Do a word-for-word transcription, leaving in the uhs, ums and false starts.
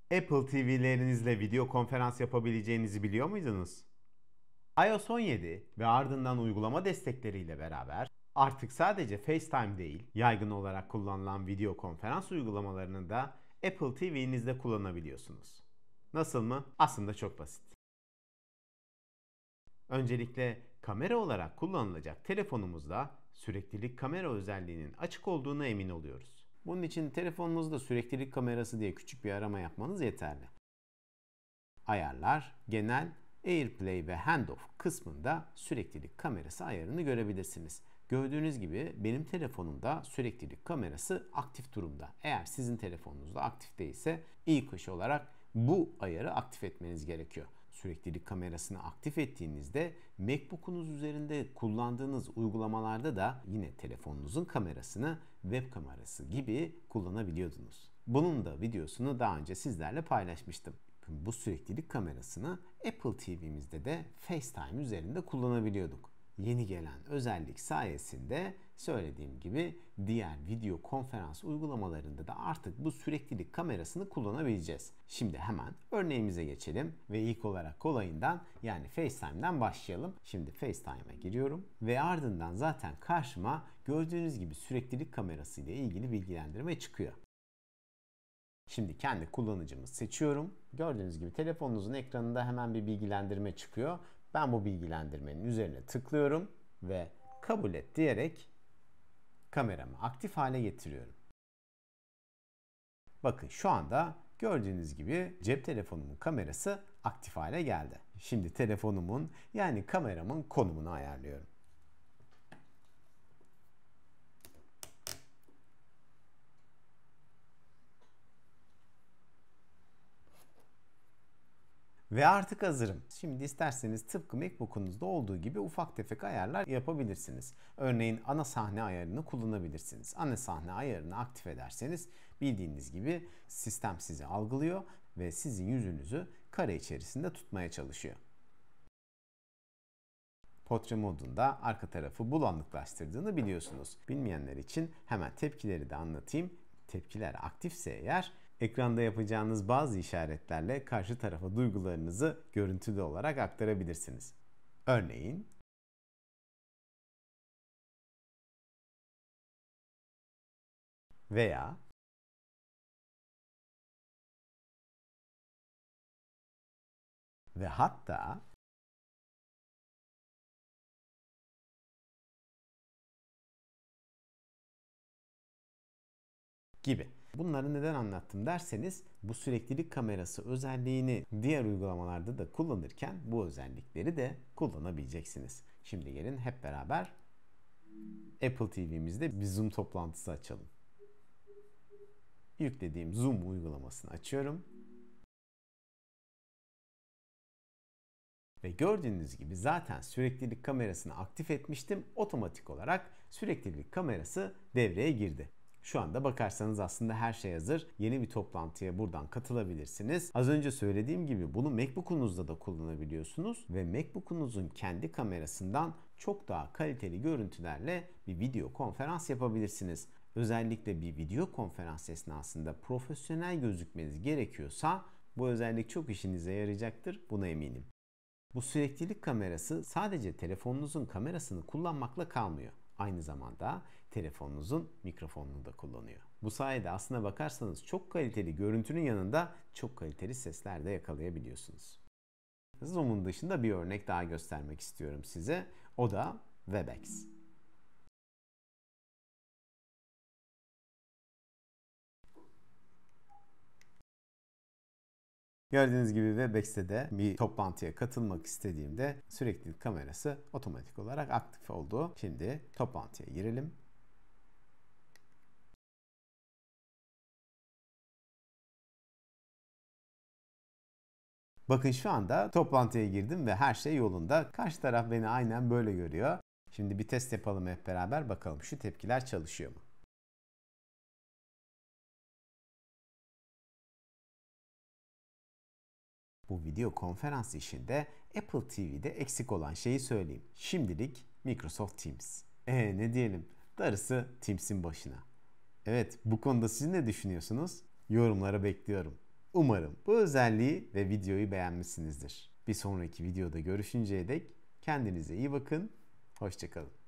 Apple T V'lerinizle video konferans yapabileceğinizi biliyor muydunuz? iOS on yedi ve ardından uygulama destekleriyle beraber artık sadece FaceTime değil, yaygın olarak kullanılan video konferans uygulamalarını da Apple T V'nizde kullanabiliyorsunuz. Nasıl mı? Aslında çok basit. Öncelikle kamera olarak kullanılacak telefonumuzda süreklilik kamera özelliğinin açık olduğuna emin oluyoruz. Bunun için telefonunuzda süreklilik kamerası diye küçük bir arama yapmanız yeterli. Ayarlar, genel, AirPlay ve Handoff kısmında süreklilik kamerası ayarını görebilirsiniz. Gördüğünüz gibi benim telefonumda süreklilik kamerası aktif durumda. Eğer sizin telefonunuzda aktif değilse ilk iş olarak bu ayarı aktif etmeniz gerekiyor. Süreklilik kamerasını aktif ettiğinizde MacBook'unuz üzerinde kullandığınız uygulamalarda da yine telefonunuzun kamerasını web kamerası gibi kullanabiliyordunuz. Bunun da videosunu daha önce sizlerle paylaşmıştım. Bu süreklilik kamerasını Apple T V'mizde de FaceTime üzerinde kullanabiliyorduk. Yeni gelen özellik sayesinde söylediğim gibi diğer video konferans uygulamalarında da artık bu süreklilik kamerasını kullanabileceğiz. Şimdi hemen örneğimize geçelim ve ilk olarak kolayından yani FaceTime'dan başlayalım. Şimdi FaceTime'a giriyorum ve ardından zaten karşıma gördüğünüz gibi süreklilik kamerası ile ilgili bilgilendirme çıkıyor. Şimdi kendi kullanıcımı seçiyorum. Gördüğünüz gibi telefonunuzun ekranında hemen bir bilgilendirme çıkıyor. Ben bu bilgilendirmenin üzerine tıklıyorum ve kabul et diyerek kameramı aktif hale getiriyorum. Bakın şu anda gördüğünüz gibi cep telefonumun kamerası aktif hale geldi. Şimdi telefonumun yani kameramın konumunu ayarlıyorum. Ve artık hazırım. Şimdi isterseniz tıpkı MacBook'unuzda olduğu gibi ufak tefek ayarlar yapabilirsiniz. Örneğin ana sahne ayarını kullanabilirsiniz. Ana sahne ayarını aktif ederseniz bildiğiniz gibi sistem sizi algılıyor ve sizin yüzünüzü kare içerisinde tutmaya çalışıyor. Portre modunda arka tarafı bulanıklaştırdığını biliyorsunuz. Bilmeyenler için hemen tepkileri de anlatayım. Tepkiler aktifse eğer ekranda yapacağınız bazı işaretlerle karşı tarafa duygularınızı görüntülü olarak aktarabilirsiniz. Örneğin veya ve hatta gibi. Bunları neden anlattım derseniz bu süreklilik kamerası özelliğini diğer uygulamalarda da kullanırken bu özellikleri de kullanabileceksiniz. Şimdi gelin hep beraber Apple T V'mizde bir Zoom toplantısı açalım. Yüklediğim Zoom uygulamasını açıyorum. Ve gördüğünüz gibi zaten süreklilik kamerasını aktif etmiştim. Otomatik olarak süreklilik kamerası devreye girdi. Şu anda bakarsanız aslında her şey hazır. Yeni bir toplantıya buradan katılabilirsiniz. Az önce söylediğim gibi bunu MacBook'unuzda da kullanabiliyorsunuz ve MacBook'unuzun kendi kamerasından çok daha kaliteli görüntülerle bir video konferans yapabilirsiniz. Özellikle bir video konferans esnasında profesyonel gözükmeniz gerekiyorsa bu özellik çok işinize yarayacaktır. Buna eminim. Bu süreklilik kamerası sadece telefonunuzun kamerasını kullanmakla kalmıyor. Aynı zamanda telefonunuzun mikrofonunu da kullanıyor. Bu sayede aslına bakarsanız çok kaliteli görüntünün yanında çok kaliteli sesler de yakalayabiliyorsunuz. Zoom'un dışında bir örnek daha göstermek istiyorum size. O da Webex. Gördüğünüz gibi Webex'te de bir toplantıya katılmak istediğimde süreklilik kamerası otomatik olarak aktif oldu. Şimdi toplantıya girelim. Bakın şu anda toplantıya girdim ve her şey yolunda. Karşı taraf beni aynen böyle görüyor. Şimdi bir test yapalım hep beraber bakalım şu tepkiler çalışıyor mu? Bu video konferans işinde Apple T V'de eksik olan şeyi söyleyeyim. Şimdilik Microsoft Teams. Ee ne diyelim? Darısı Teams'in başına. Evet, bu konuda siz ne düşünüyorsunuz? Yorumlara bekliyorum. Umarım bu özelliği ve videoyu beğenmişsinizdir. Bir sonraki videoda görüşünceye dek kendinize iyi bakın. Hoşça kalın.